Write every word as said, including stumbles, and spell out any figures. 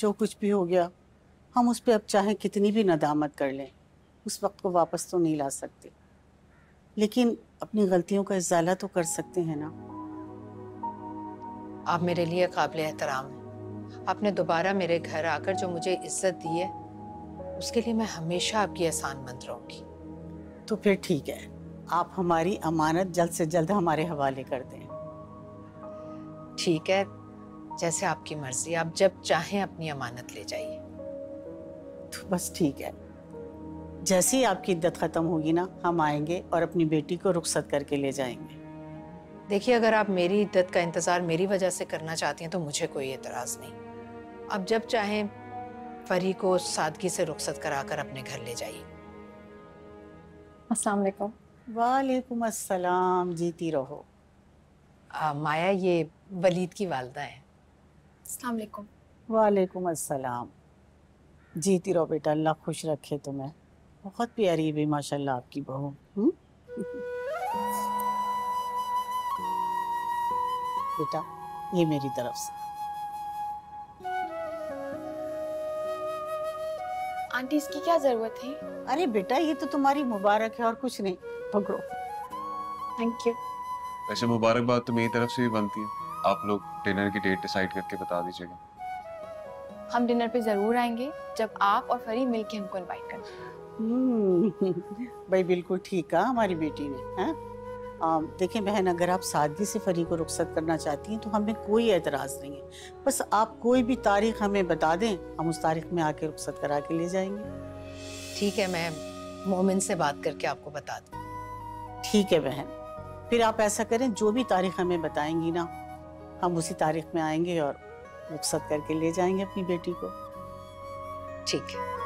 जो कुछ भी हो गया, हम उस पर अब चाहे कितनी भी नदामत कर लें, उस वक्त को वापस तो नहीं ला सकते, लेकिन अपनी गलतियों का इजाला तो कर सकते हैं ना। आप मेरे लिए काबिल एहतराम हैं। आपने दोबारा मेरे घर आकर जो मुझे इज्जत दी है, उसके लिए मैं हमेशा आपकी एहसानमंद रहूंगी। तो फिर ठीक है, आप हमारी अमानत जल्द से जल्द हमारे हवाले कर दें। ठीक है, जैसे आपकी मर्जी, आप जब चाहें अपनी अमानत ले जाइए। तो बस ठीक है, जैसे ही आपकी इद्दत खत्म होगी ना, हम आएंगे और अपनी बेटी को रुखसत करके ले जाएंगे। देखिए, अगर आप मेरी इद्दत का इंतजार मेरी वजह से करना चाहती हैं तो मुझे कोई एतराज नहीं। आप जब चाहें फरी को सादगी से रुखसत कराकर अपने घर ले जाइए। अस्सलाम वालेकुम। वालेकुम अस्सलाम, जीती रहो। आ, माया, ये वलीद की वालदा है। अस्सलाम वालेकुम। वालेकुम अस्सलाम, जीती रहो बेटा, अल्लाह खुश रखे तुम्हें। बहुत प्यारी भी माशाल्लाह आपकी बहू। हम्म बेटा, ये मेरी तरफ से। आंटी, इसकी क्या जरूरत है? अरे बेटा, ये तो तुम्हारी मुबारक है और कुछ नहीं, पकड़ो। Thank you. वैसे मुबारकबाद तो मेरी तरफ से भी बनती है। आप लोग डिनर की डेट डिसाइड करके बता दीजिएगा। हम डिनर पे जरूर आएंगे जब आप और फरी मिलके हमको इनवाइट करना। हम्म भाई बिल्कुल ठीक कहा हमारी बेटी ने। हैं देखें बहन, अगर आप सादगी से फरी को रुखसत करना चाहती हैं तो हमें कोई एतराज़ नहीं है। बस आप कोई भी तारीख हमें बता दें, हम उस तारीख में आके रुखसत करा के ले जाएंगे। ठीक है, मैं मोमिन से बात करके आपको बता दूँ। ठीक है बहन, फिर आप ऐसा करें, जो भी तारीख हमें बताएंगी ना, हम उसी तारीख में आएंगे और रुखसत करके ले जाएंगे अपनी बेटी को। ठीक है।